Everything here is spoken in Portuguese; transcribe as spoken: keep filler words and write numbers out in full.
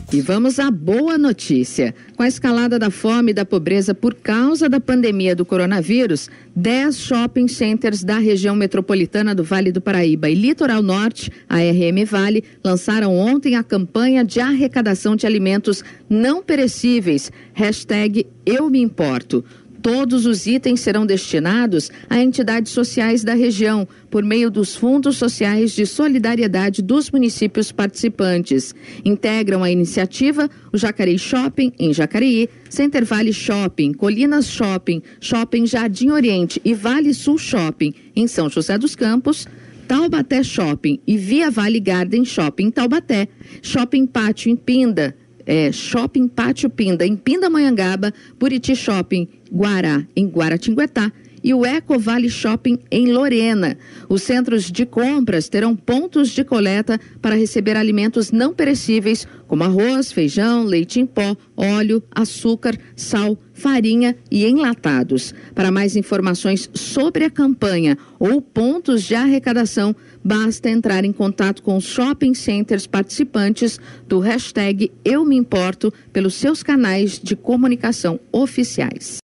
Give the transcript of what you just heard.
E vamos à boa notícia. Com a escalada da fome e da pobreza por causa da pandemia do coronavírus, dez shopping centers da região metropolitana do Vale do Paraíba e Litoral Norte, a R M Vale, lançaram ontem a campanha de arrecadação de alimentos não perecíveis, hashtag Eu Me Importo. Todos os itens serão destinados a entidades sociais da região, por meio dos fundos sociais de solidariedade dos municípios participantes. Integram a iniciativa o Jacareí Shopping, em Jacareí, Center Vale Shopping, Colinas Shopping, Shopping Jardim Oriente e Vale Sul Shopping, em São José dos Campos, Taubaté Shopping e Via Vale Garden Shopping em Taubaté, Shopping Pátio em Pinda, É, Shopping Pátio Pinda, em Pindamonhangaba, Buriti Shopping, Guará, em Guaratinguetá, e o Eco Vale Shopping, em Lorena. Os centros de compras terão pontos de coleta para receber alimentos não perecíveis, como arroz, feijão, leite em pó, óleo, açúcar, sal, farinha e enlatados. Para mais informações sobre a campanha ou pontos de arrecadação, basta entrar em contato com os shopping centers participantes do hashtag Eu Me Importo pelos seus canais de comunicação oficiais.